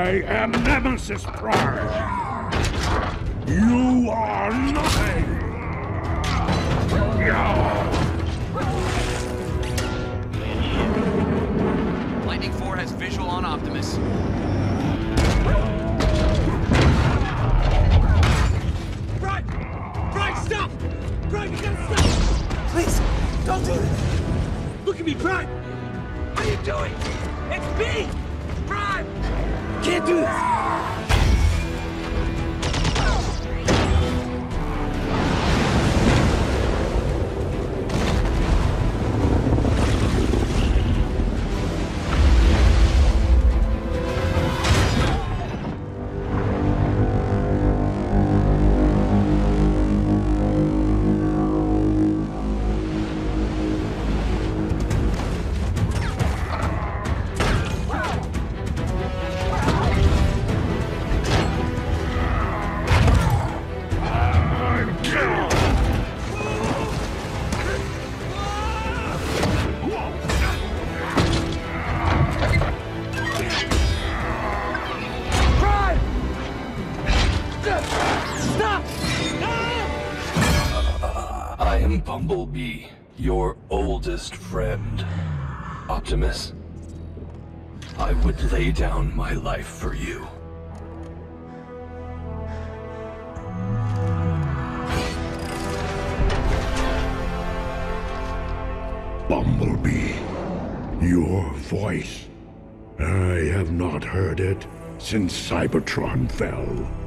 I am Nemesis Prime. You are nothing. Lightning 4 has visual on Optimus. Prime, stop! Prime, you gotta stop! Please, don't do this! Look at me, Prime! What are you doing? It's me! Prime! Can't do this! I am Bumblebee, your oldest friend. Optimus, I would lay down my life for you. Bumblebee, your voice. I have not heard it since Cybertron fell.